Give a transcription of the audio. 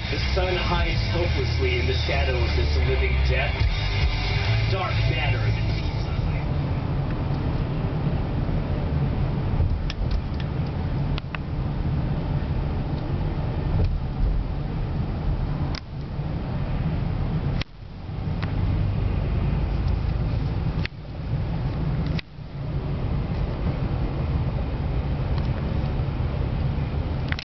The sun hides hopelessly in the shadows its living death. Dark matter